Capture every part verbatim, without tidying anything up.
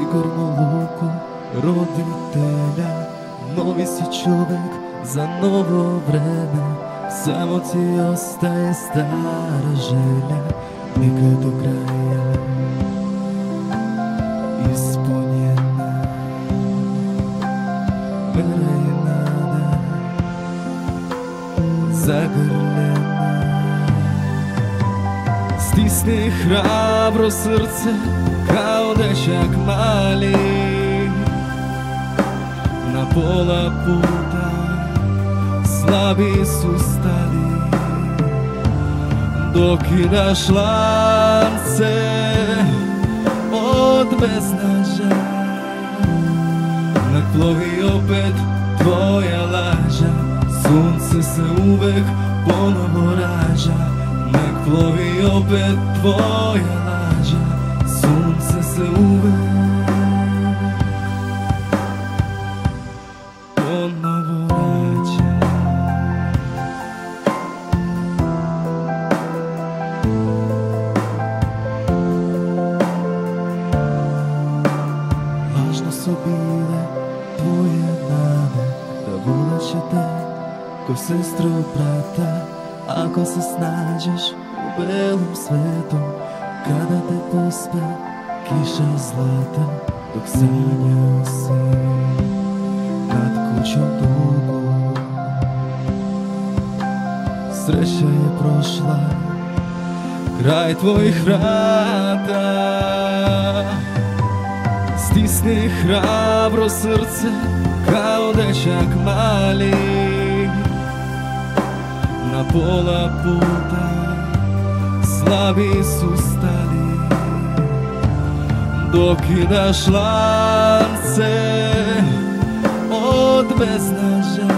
sigurnu luku roditelja. Novi si čovek za novo vreme, samo ti ostaje stara želja, nikad do kraja ispunjena. Vera i nada zagrljena. Stisni hrabro srce kao dečak mali, na pola puta slabi su stali. Dokidaš lance od beznađa, nek plovi opet tvoja lađa, sunce se uvek ponovo rađa. Nek plovi opet tvoja lađa, sunce se uvek ponovo rađa. Lažno su bile tvoje nade, da voleće te ko sestru brata. Ako se snađeš u belom svetu, kada te pospe kiša zlata, dok sanjao si nad kućom dugu. Sreća je prošla kraj tvojih vrata. Stisni hrabro srce kao dečak mali, na pola puta slabi su stali. Dokidaš lance od beznađa,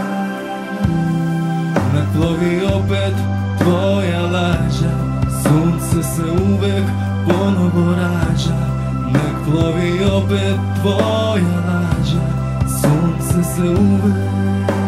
nek plovi opet tvoja lađa, sunce se uvek ponovo rađa. Nek plovi opet tvoja lađa, sunce se uvek